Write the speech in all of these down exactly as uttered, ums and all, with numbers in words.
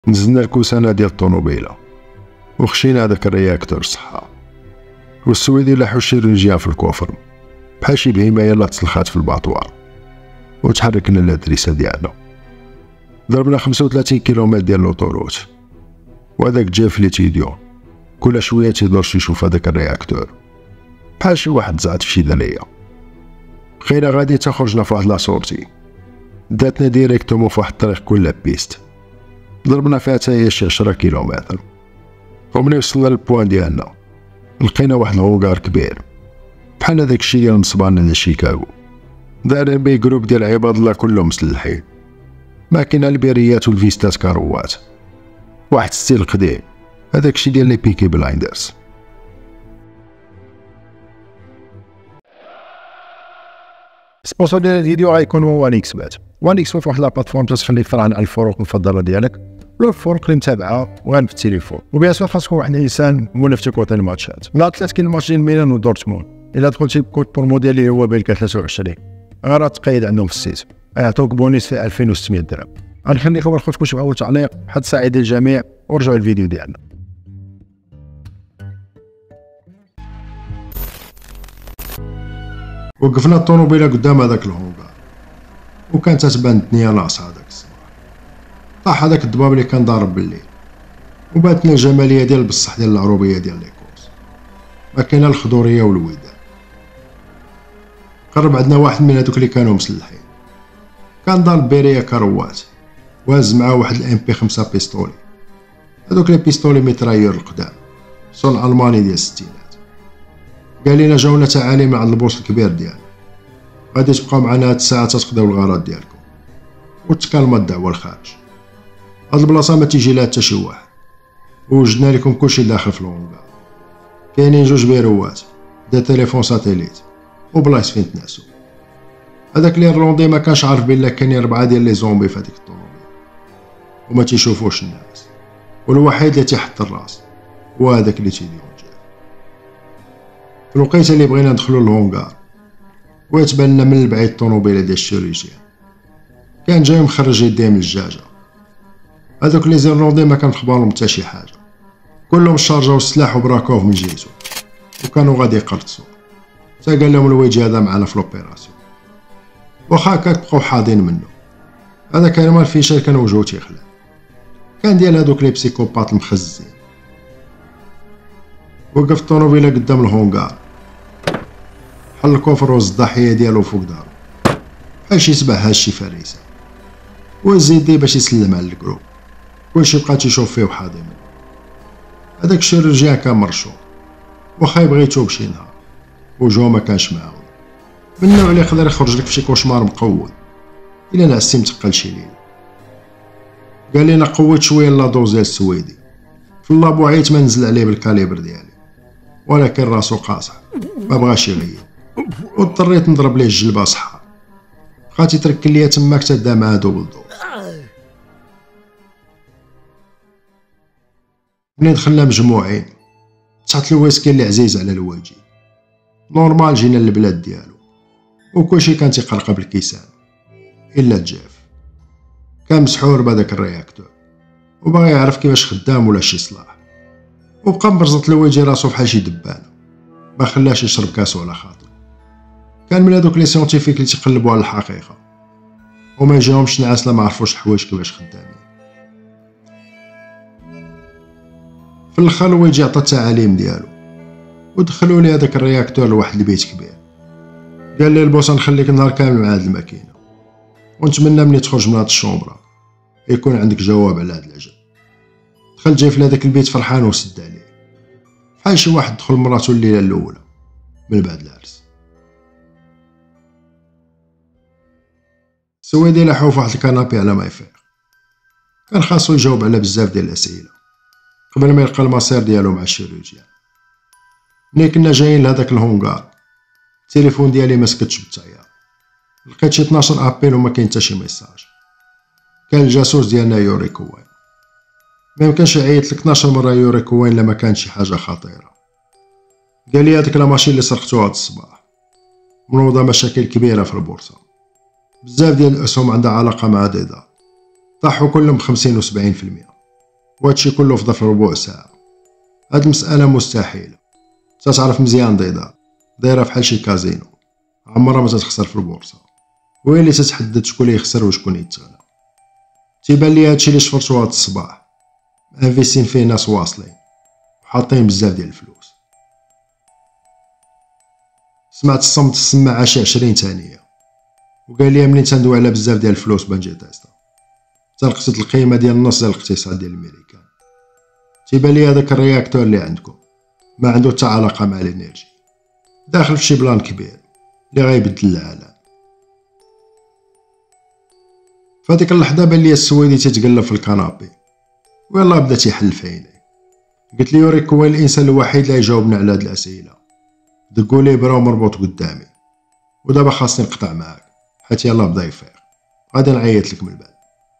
نزلنا الكوسانه ديال الطونوبيله وخشينا هذاك الرياكتور صحا، والسويدي لاحو الشيرورجيان في الكوفر بحال شي بهيمه يلا تسلخات في الباطوار، وتحركنا للادريسه ديالنا. ضربنا خمسة وثلاثين كيلومتر ديال لوطوروت، وهذاك جيف لي تيديون كل شويه تيدور يشوف هذاك الرياكتور بحال شي واحد زعت في شي دليه. بقينا غادي تخرجنا في واحد لا سورتي داتنا ديريكتومون في واحد الطريق كلها بيست، ضربنا فيها حتى هي شي عشرة كيلومتر، وملي وصلنا للبوان ديالنا لقينا واحد الهونغار كبير بحال هذاك الشيء ديال نصبان ديال شيكاغو، دايرين بيه جروب ديال عباد الله كلهم مسلحين، ما كاين البيريات والفيستات كاروات، واحد ستيل قديم هذاك الشيء ديال لي بيكي بلايندرز. سبونسور ديال الفيديو غيكون هو وان اكس بات. وان اكس بات واحد لا بلاتفورم تخليك تفرع عن الفروق المفضله ديالك ولا الفروق اللي متابعه وغير في التليفون، وبيان سور خاصك واحد الانسان مولف تيكوتي الماتشات. لا ثلاث كاين الماتش ديال ميلان ودورتموند، الا دخلتي بكود برومو ديالي هو بيلك ثلاثة وعشرين غير تقيد عندهم في السيت، يعطوك بونيس في ألفين وستمية درهم. غنخليكم ناخذكم شي بغاو تعليق، حد سعيد الجميع ورجعوا الفيديو ديالنا. وقفنا الطونوبيله قدام هذاك الهونغار وكانت تتبان الدنيا ناقصه هذاك الصباح. طاح هذاك الضباب اللي كان ضارب بالليل، وباتنا الجماليه ديال بصح ديال العروبيه ديال ليكوس، ما كاينه الخضوريه والودان. قرب عندنا واحد من هذوك اللي كانوا مسلحين، كان ضارب بيريا كاروات واز معاه واحد الام بي خمسة بيستولي، هذوك لي بيستولي ميترايور القدام صون الماني ديال الستينات. قال لنا جاونا تعاليم عند البوس الكبير ديالنا، غادي تبقاو معنا هاد الساعه تقضيو الغرض ديالكم وتكالما الدعوه الخارج. هاد البلاصه ما تيجي لها حتى شي واحد، ووجدنا لكم كلشي داخل في الهونغار. كاينين جوج بيروات دا تليفون ساتيليت وبلايص فين تنعسو. هذاك لي روندي ما كانش عارف بلا كاينين ربعه ديال لي زومبي في هذيك الطونوبيل وما تيشوفوش الناس، والوحيد اللي تيحط الراس هو هذاك اللي تيديون جاف. في الوقيته اللي بغينا ندخلو للهونغار ويتبان لنا من البعيد الطونوبيله ديال الشيرورجيان، كان جاي مخرج يديه من الجاجه. هذوك لي زيرلوندي ما كان خبارهم حتى شي حاجه، كلهم شارجاو السلاح وبراكوه من جهتو وكانوا غادي يقرطسو. حتى قال لهم الويجي هذا معنا في لوبيراسيون، واخا هكاك بقاو حاضين منه. هذا كان مال فيشر كان وجهو تيخلع، كان ديال هذوك لي بسيكوبات المخزين. وقف الطونوبيله قدام الهونغار، حل الكوفر وز الضحيه ديالو فوق دارو بحال شي سبع هاز شي فريسه، وهز يديه باش يسلم على الكروب. كلشي بقى تيشوف فيه وحاضي منه. هذاك الشيرورجيان كان مرشوط، واخا يبغي يتوب شي نهار وجهو ما كانش معاون، من النوع اللي يقدر يخرج لك في شي كوشمار مقود الا نعستي متقل شي ليله. قال لنا قوت شويه لا دوز ديال السويدي في اللابو، عيت ما نزل عليه بالكاليبر ديالي، ولكن راسو قاصح ما بغاش يغيب، واضطريت نضرب ليه الجلبه صحا، بقى تيتركن ليا تماك تدا معاه دوبل دوز. ملي دخلنا مجموعين تحت الويسكي اللي عزيز على الواجي، نورمال جينا للبلاد ديالو وكلشي كان تيقرقب الكيسان الا جاف. كان مسحور بهذاك الرياكتور وباغي يعرف كيفاش خدام ولا شي صلاح، وبقى مرزط الواجي راسو بحال شي دبانه ما خلاش يشرب كاسو على خاطر. كان من هذوك لي سيونتيفيك اللي تيقلبوا على الحقيقه وما يجيهمش نعاس لا ما عرفوش الحوايج كيفاش خدامين. في الاخر الواجي عطى التعاليم ديالو ودخلوا لي هذاك الرياكتور لواحد البيت كبير. قال لي البوس نخليك نهار كامل مع هاد الماكينه، ونتمنى ملي تخرج من هاد الشومبرا يكون عندك جواب على هاد العجب. دخل جاي في هذاك البيت فرحان وسد عليه بحال شي واحد دخل مراتو الليله الاولى من بعد العرس. السويدي لاحو في واحد الكنابي على ما يفيق، كان خاصو يجاوب على بزاف ديال الاسئله قبل ما يلقى المصير ديالو مع الشيرورجيان. ملي كنا جايين لهداك الهونغار التليفون ديالي ما سكتش بالتعياط، لقيت شي اثناش ابيل وما كاين حتى شي ميساج. كان الجاسوس ديالنا يوري كوين، ما يمكنش يعيط لك اثناش مره يوري كوين لما كان شي حاجه خطيره. قال لي هذيك لا ماشين اللي سرقتوها هاد الصباح منوضه مشاكل كبيره في البورصه، بزاف ديال الاسهم عندها علاقه مع ديدا طاحوا كلهم خمسين و سبعين في المية. وهادشي كله في ظرف ربع ساعة. هاد المسألة مستحيلة. تتعرف مزيان ديدار دايرة فحال شي كازينو، عمرها ما تتخسر في البورصة، وهي اللي تتحدد شكون اللي يخسر وشكون يتغنى. تيبان لي هادشي اللي شفرتو هاد الصباح انفيستين فيه ناس واصلين وحاطين بزاف ديال الفلوس. سمعت الصمت السماعة شي عشرين ثانية وقال لي منين تندوي على بزاف ديال الفلوس بنجي تيستا تلقيت القيمة ديال نص ديال الاقتصاد ديال الامريكان. تيبان لي هذاك الرياكتور اللي عندكم ما عنده حتى علاقة مع الانرجي، داخل في شي بلان كبير اللي غيبدل العالم. فهاديك اللحظة بان لي السويدي تيتقلب في الكنابي ويلا بدا تيحل في عيني. قلت لي يوريك هو الانسان الوحيد اللي يجاوبنا على هاد الاسئله، دقوا لي برا مربوط قدامي، ودابا خاصني نقطع معاك حيت يلا بدا يفيق، غادي نعيط لك من بعد.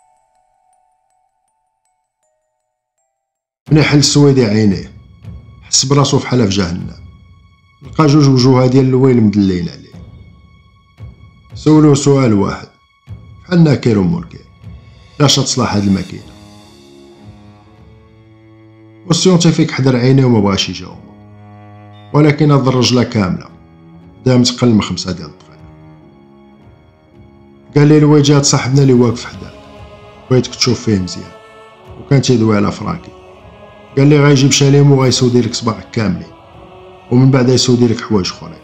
ملي حل السويدي عينيه حس براسو فحال في جهنم، لقى جوج وجوها ديال الويل مدلين عليه. سولو سؤال واحد بحال ناكر ومنكر، علاش تصلح هاد الماكينه؟ والسيونتيفيك حضر عينيه وما بغاش يجاوب، ولكن هاد الرجله كامله دامت قل من خمسة ديال الدقائق. قال لي الوجهات صاحبنا اللي واقف حداك بغيتك تشوف فيه مزيان، وكان تيدوي على فرانكي. قال لي غايجيب شاليم وغايسودي لك صباعك كاملين ومن بعد يسودي لك حوايج اخرين.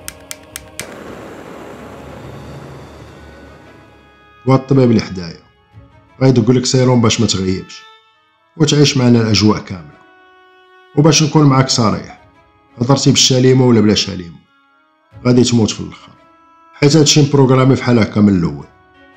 وهاد الطبيب اللي حدايا غايدق لك سيروم باش ما تغيبش وتعيش معنا الاجواء كامله. وباش نكون معاك صريح، هضرتي بالشاليمه ولا بلا شاليمه غادي تموت في الاخر، حيت هادشي مبروغرامي فحال هكا من الاول.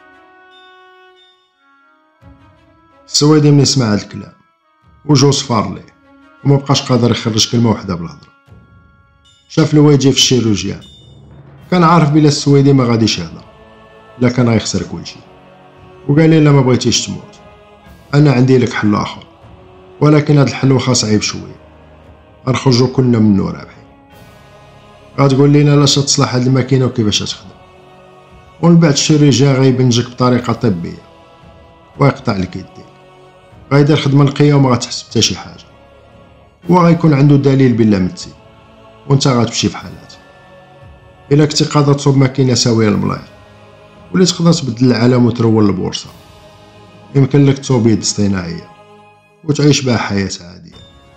السويدي ملي سمع هاد الكلام وجهو صفار ليه وما بقاش قادر يخرج كلمه وحده بالهضره. شاف الواجي في الشيروجيان، كان عارف بلا السويدي ما غاديش يهضر، لا كان غيخسر كلشي. وقال لي لا ما بغيتيش تموت، انا عندي لك حل اخر، ولكن هاد الحل واخا صعيب شويه، غنخرجو كلنا منو رابحين. غتقول لينا علاش تصلح هاد الماكينه وكيفاش تخدم، ومن بعد الشيروجيان غيبنجك بطريقه طبيه ويقطع لك يديك، غيدير خدمه نقيه وما غتحس حتى شي حاجه، وغيكون عنده دليل بلا متي وانت غتمشي فحالات. الا كنتي قادر تصوب ماكينه ساويه الملاير واللي تقدر تبدل العالم وترول البورصه، يمكن لك تصوب يد اصطناعيه وتعيش بها حياه عاديه.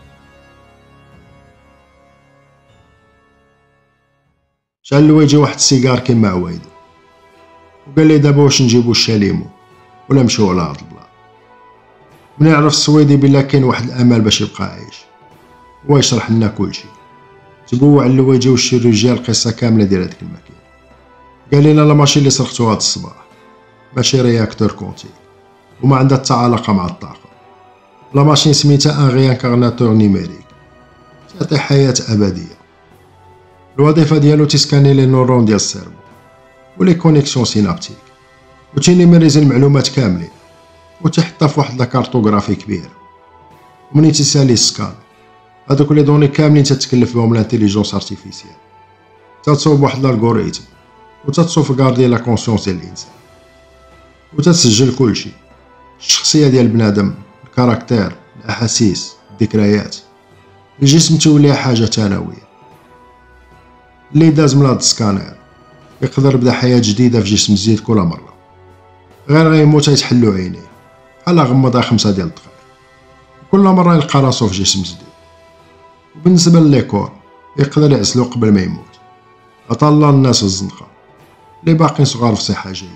شعل الويجي واحد السيجار كيما عوايدو وقال لي دابا واش نجيبو الشاليمو ولا نمشيو على هاد البلان. ملي عرف السويدي بلا كاين واحد الامل باش يبقى عايش ويشرح لنا كلشي، تبوع الويجي والشيروجيا القصه كامله ديال هاديك الماكينه. قال لنا لا ماشين اللي سرقتو هاد الصباح ماشي رياكتور كونتيك وما عندها حتى علاقه مع الطاقه، لا ماشين سميتها ان ريانكارناتور نيميريك تعطي حياه ابديه. الوظيفه ديالو تيسكاني لي نورون ديال السيرفو ولي كونيكسيون سينابتيك وتينيميريزي المعلومات كاملين وتيحطها في واحد لاكارتوغرافي كبيره. ومنين تيسالي السكان هادوك لي دوني كاملين تتكلف بهم الانتيليجونس ارتيفيسيال، تتصوب واحد الالغوريثم وتتصوف غاردي لا كونسيونس ديال الانسان وتتسجل كلشي، الشخصيه ديال بنادم، الكاركتير، الاحاسيس، الذكريات. الجسم تولي حاجه ثانويه. اللي داز من هاد السكانير يقدر يبدا حياه جديده في جسم جديد كل مره، غير غيموت يتحلو عينيه بحال غمضها خمسة ديال الدقائق، كل مره يلقى راسو في جسم جديد. وبالنسبه لليكور يقدر يعزلو قبل ما يموت، عطا الله الناس الزنقه اللي باقين صغار في صحه جيده.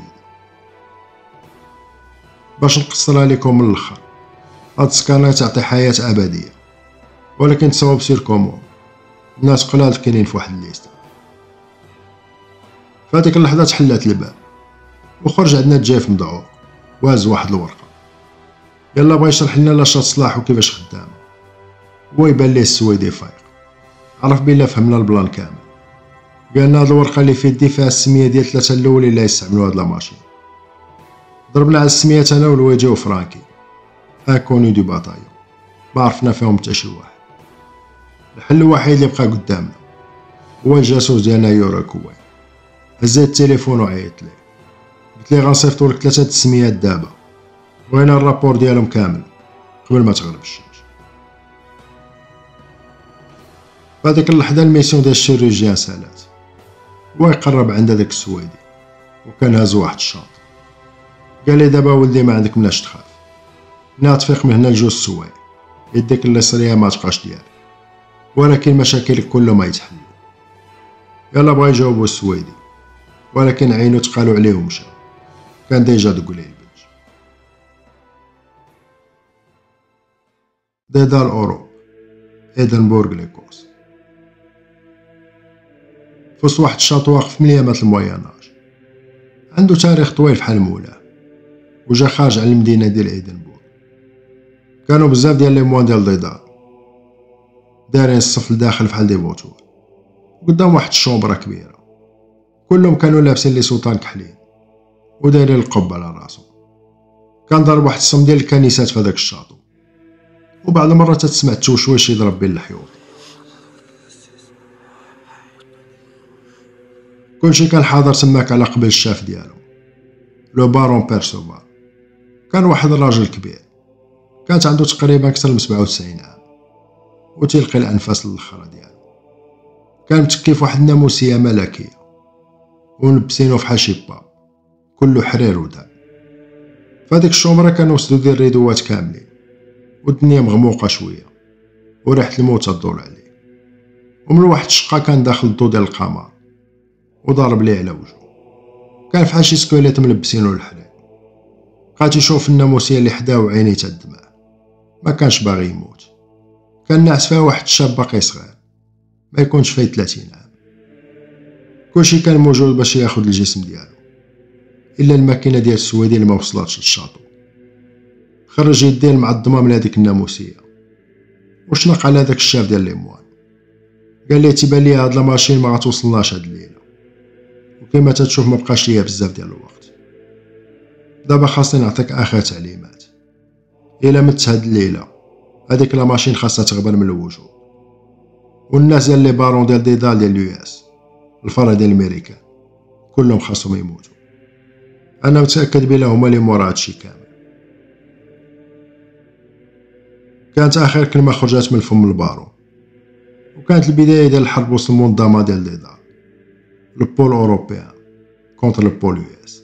باش نقصرها لكم من الاخر، هاد السكانير تعطي حياه ابديه، ولكن تصاوب سير كومون، الناس قلال كاينين في واحد الليسته. فهاديك اللحظه تحلات الباب وخرج عندنا الجايف مدعوق واز واحد الورقه، يلا بغا يشرح لنا لاش تصلاح وكيفاش خدام. هو يبان ليه السويدي فايق، عرف بلا فهمنا البلان كامل. قالنا هاد الورقه اللي في يدي فيها السميه ديال ثلاثه الاولين اللي يستعملوا هاد لا ماشين. ضربنا على السميات انا والويجي وفرانكي، اكوني دو باتايون، ما عرفنا فيهم حتى شي واحد. الحل الوحيد اللي بقى قدامنا هو الجاسوس ديالنا يوريك وين. هزيت التليفون وعيطت ليه، قلت ليه غنصيفطو لك ثلاثه السميات دابا، بغينا الرابور ديالهم كامل قبل ما تغرب الشمس. في هذيك اللحظة الميسيون ديال الشيروجيان سالات، هو يقرب عند هذاك السويدي وكان هاز واحد الشاط. قال لي دابا ولدي ما عندك ملاش تخاف، ملي تفيق من هنا لجوج سوايع يديك اللي صريها ما تبقاش ديالك، ولكن مشاكلك كلهم ما يتحلوا. يلا بغا يجاوبو السويدي، ولكن عينو تقالو عليه ومشى، كان ديجا دق ليه البنج. ديدال اوروب، إدنبورغ ليكوس. فوسط واحد الشاط واقف من ايامات الموياناج، عنده تاريخ طويل فحال مولاه، وجا خارج على المدينة ديال إدنبورغ. كانوا بزاف ديال لي موان ديال ديدال دايرين الصف لداخل فحال دي فوتور، قدام واحد الشومبرا كبيرة، كلهم كانوا لابسين لي سوطان كحلين ودايرين القب على راسهم. كان ضرب واحد الصم ديال الكنيسات في هذاك الشاطو، وبعض المرات تسمع التوشويش يضرب بين الحيوط. كلشي كان حاضر تماك على قبل الشاف ديالو، لو بارون بيرسوفال. كان واحد الراجل كبير، كانت عنده تقريبا اكثر من سبعة وتسعين عام، وتلقي الانفاس للخرا ديالو. كان متكي في واحد الناموسيه ملكيه، ولبسينو فحال شي باب كله حرير ودهب. فهاديك الشومبرا كانوا مسدودين الريدوات كاملين، والدنيا مغموقه شويه، وريحه الموت تدور عليه. ومن واحد الشقه كان داخل الضو ديال القمر وضارب ليه على وجهه، كان فحال شي سكيليت ملبسينو الحرير. بقات يشوف الناموسيه اللي حداه وعينيه تدمع، ما كانش باغي يموت. كان ناعس فيها واحد الشاب باقي صغير، ما يكونش فيه ثلاثين عام. كلشي كان موجود باش ياخد الجسم ديالو، الا الماكينه ديال السويدي اللي ما وصلاتش للشاطو. خرج يديه المعظمه من هذيك الناموسيه وشنق على هذاك الشاف ديال ليموان. قال لي تيبان لي هاد لاماشين ما غتوصلناش هاد الليله، وكما تتشوف ما بقاش ليا بزاف ديال الوقت. دابا خاصني نعطيك اخر تعليمات، الا مت هاد الليله هذيك لاماشين خاصها تغبر من الوجود، والناس ديال لي بارون ديال ديدال ديال اليو اس الفرع ديال الميريكان كلهم خاصهم يموتوا. انا متاكد بلا هما اللي مورا هادشي كامل. كانت اخر كلمه خرجت من فم البارون، وكانت البدايه ديال الحرب وسط المنظمه ديال ديدال، لو بول اوروبيان كونتر لو بول يو اس.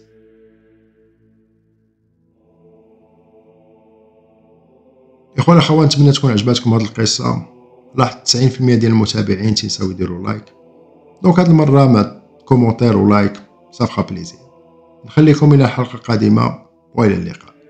اخوان اخوان، نتمنى تكون عجباتكم هاد القصه. لاحظت تسعين في المية ديال المتابعين تنساو يديروا لايك، دونك هاد المره مع كومونتير ولايك صافقه بليزير. نخليكم الى الحلقه القادمه والى اللقاء.